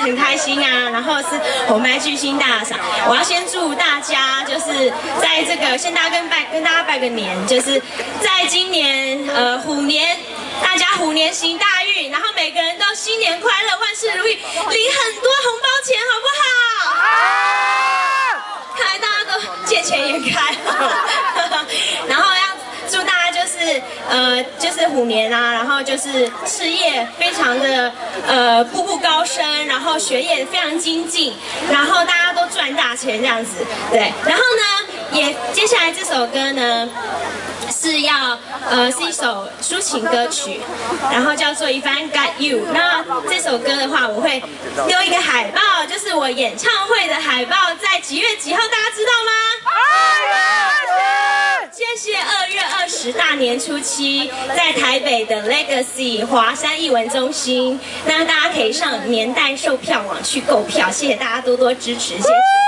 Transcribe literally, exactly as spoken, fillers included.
很开心啊，然后是红白巨星大赏。我要先祝大家就是在这个先大家跟拜跟大家拜个年，就是在今年呃虎年，大家虎年行大运，然后每个人都新年快乐，万事如意，领很多红包钱，好不好？好。看来大家都借钱眼开，然后要。祝大家就是呃就是虎年啊，然后就是事业非常的呃步步高升，然后学业非常精进，然后大家都赚大钱这样子，对。然后呢，也接下来这首歌呢是要呃是一首抒情歌曲，然后叫做 If I Got You。那这首歌的话，我会丢一个海报，就是我演唱会的海报，在几月几号，大家知道吗？谢谢。二月二十大年初七，在台北的 Legacy 华山艺文中心，那大家可以上年代售票网去购票，谢谢大家多多支持，谢谢。